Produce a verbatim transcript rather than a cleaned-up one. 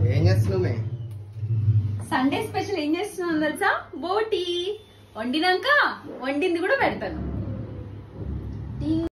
ఏం చేస్తున్నామే? Sunday special ఏం చేస్తున్నావు తెలుసా? బోటి వండినాక వండింది కూడా పెడతాను.